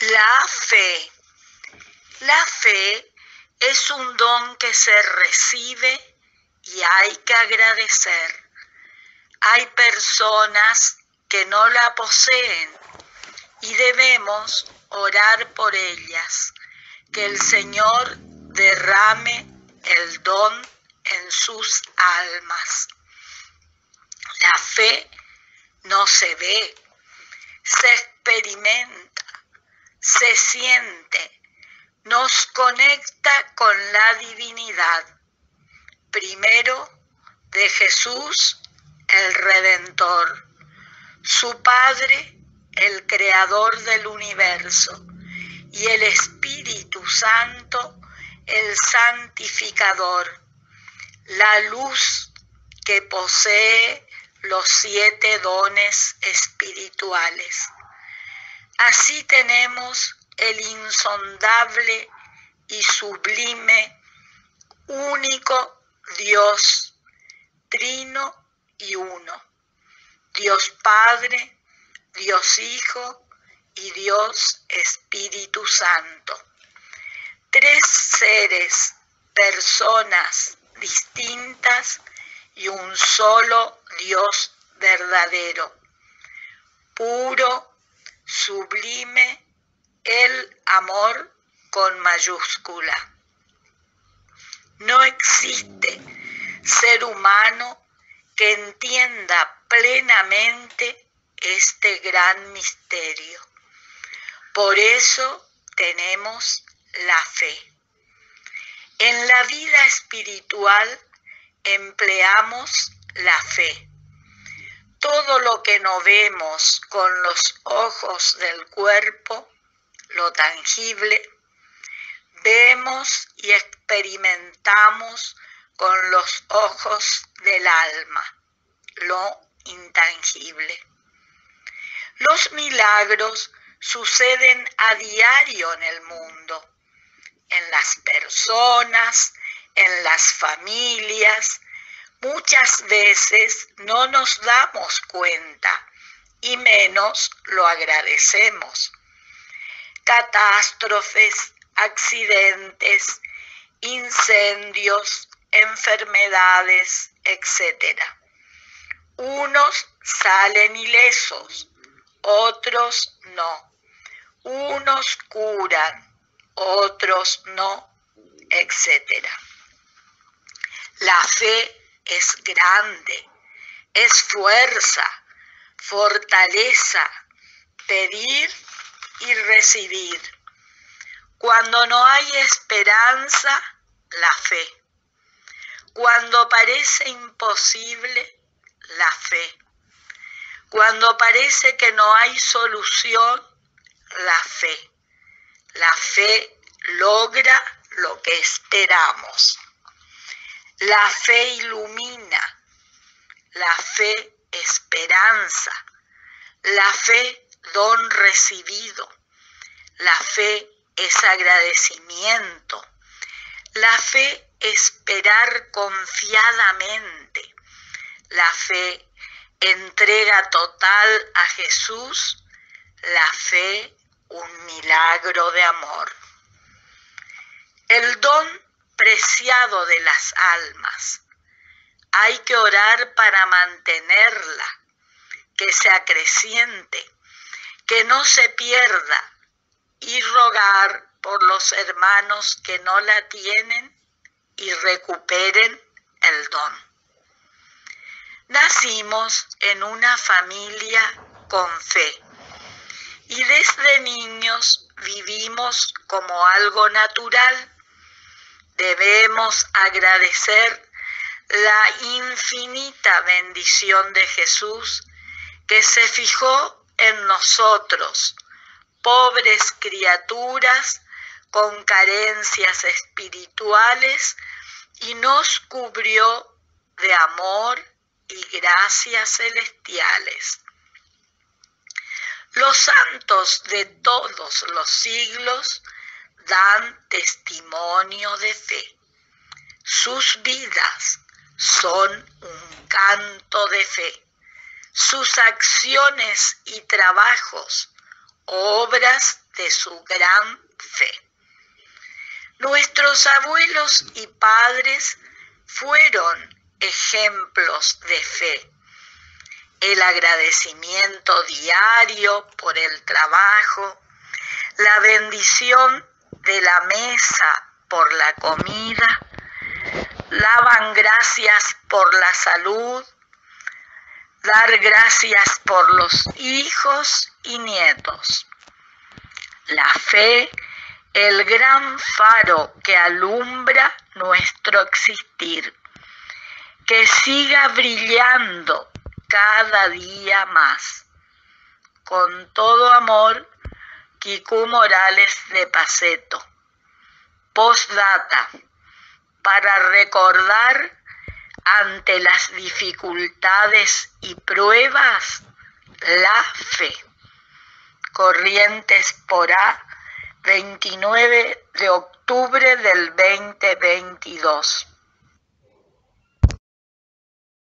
La fe. La fe es un don que se recibe y hay que agradecer. Hay personas que no la poseen y debemos orar por ellas, que el Señor derrame el don en sus almas. La fe no se ve, se experimenta, se siente, nos conecta con la divinidad. Primero de Jesús, el Redentor, su Padre, el Creador del universo, y el Espíritu Santo, el Santificador, la luz que posee los 7 dones espirituales. Así tenemos el insondable y sublime, único Dios, trino y uno. Dios Padre, Dios Hijo y Dios Espíritu Santo. 3 seres, personas distintas y un solo Dios verdadero, puro, sublime, el amor con mayúscula. No existe ser humano que entienda plenamente este gran misterio. Por eso tenemos la fe. En la vida espiritual empleamos la fe. Todo lo que no vemos con los ojos del cuerpo, lo tangible, vemos y experimentamos con los ojos del alma, lo intangible. Los milagros suceden a diario en el mundo, en las personas, en las familias. Muchas veces no nos damos cuenta y menos lo agradecemos. Catástrofes, accidentes, incendios, enfermedades, etc. Unos salen ilesos, otros no. Unos curan, otros no, etc. La fe es grande, es fuerza, fortaleza, pedir y recibir. Cuando no hay esperanza, la fe. Cuando parece imposible, la fe. Cuando parece que no hay solución, la fe. La fe logra lo que esperamos. La fe ilumina, la fe esperanza, la fe don recibido, la fe es agradecimiento, la fe esperar confiadamente, la fe entrega total a Jesús, la fe un milagro de amor. El don preciado de las almas. Hay que orar para mantenerla, que se acreciente, que no se pierda y rogar por los hermanos que no la tienen y recuperen el don. Nacimos en una familia con fe y desde niños vivimos como algo natural. Debemos agradecer la infinita bendición de Jesús que se fijó en nosotros, pobres criaturas con carencias espirituales, y nos cubrió de amor y gracias celestiales. Los santos de todos los siglos dan testimonio de fe. Sus vidas son un canto de fe. Sus acciones y trabajos obras de su gran fe. Nuestros abuelos y padres fueron ejemplos de fe. El agradecimiento diario por el trabajo, la bendición de la mesa por la comida, daban gracias por la salud, dar gracias por los hijos y nietos. La fe, el gran faro que alumbra nuestro existir, que siga brillando cada día más. Con todo amor, Kikú Morales de Paceto. Postdata, para recordar ante las dificultades y pruebas la fe. Corrientes Porá, 29 de octubre del 2022.